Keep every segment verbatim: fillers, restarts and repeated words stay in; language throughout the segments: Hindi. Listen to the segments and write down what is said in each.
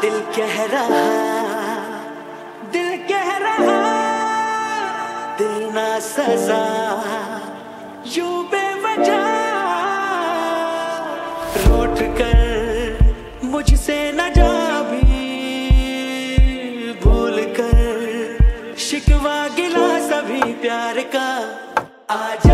दिल कह रहा, दिल कह रहा, दिल ना सजा यूं बेवजह रूठ कर मुझसे न जा भी, भूल कर शिकवा गिला सभी प्यार का। आजा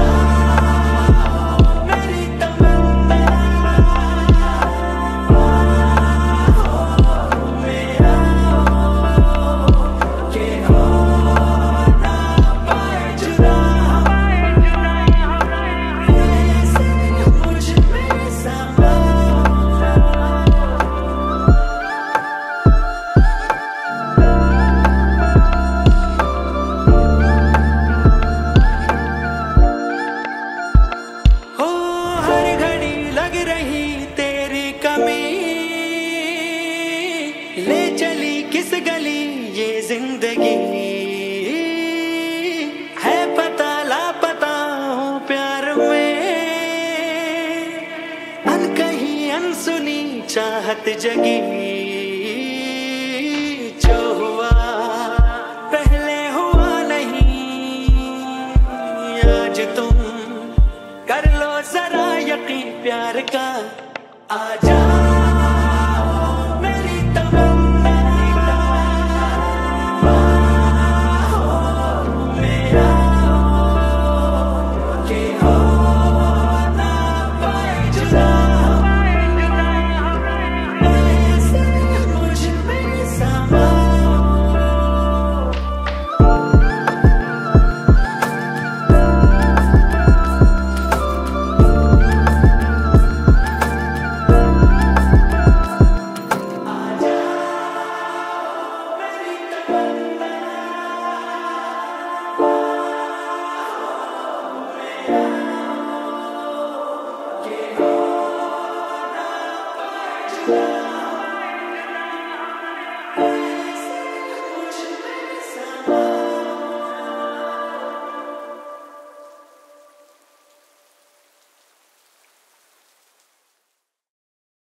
ले चली किस गली ये जिंदगी, है पता लापता हूँ प्यार में, अनकही अनसुनी चाहत जगी। जो हुआ पहले हुआ नहीं, आज तुम कर लो जरा यकीन प्यार का। आजा yeah.